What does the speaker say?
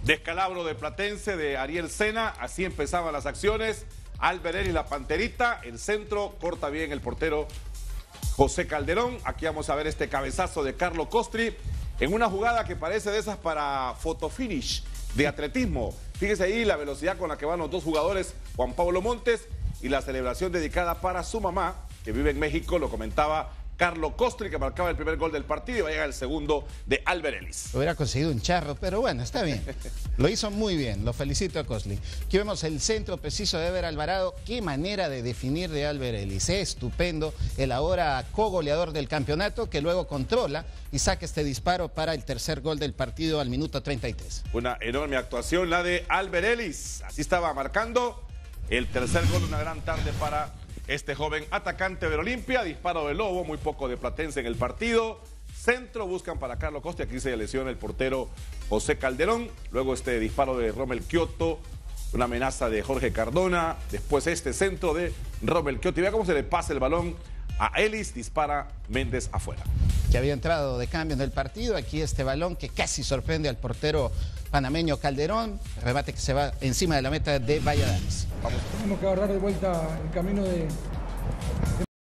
Descalabro de Platense, de Ariel Sena, así empezaban las acciones. Alberelli, la Panterita, el centro, corta bien el portero José Calderón. Aquí vamos a ver este cabezazo de Carlo Costri en una jugada que parece de esas para fotofinish de atletismo. Fíjese ahí la velocidad con la que van los dos jugadores, Juan Pablo Montes, y la celebración dedicada para su mamá, que vive en México, lo comentaba Carlo Costri, que marcaba el primer gol del partido, y va a llegar el segundo de Alberelli. Hubiera conseguido un charro, pero bueno, está bien. Lo hizo muy bien, lo felicito a Costri. Aquí vemos el centro preciso de Ever Alvarado. Qué manera de definir de Alberelli. Estupendo, el ahora co-goleador del campeonato, que luego controla y saca este disparo para el tercer gol del partido al minuto 33. Una enorme actuación la de Alberelli. Así estaba marcando el tercer gol, una gran tarde para este joven atacante del Olimpia. Disparo de Lobo, muy poco de Platense en el partido. Centro, buscan para Carlo Costri. Aquí se lesiona el portero José Calderón. Luego este disparo de Rommel Kioto, una amenaza de Jorge Cardona. Después este centro de Rommel Kioto. Y vea cómo se le pasa el balón a Ellis. Dispara Méndez afuera. Que había entrado de cambio en el partido. Aquí este balón que casi sorprende al portero panameño Calderón. Remate que se va encima de la meta de Valladares. Tenemos que agarrar de vuelta el camino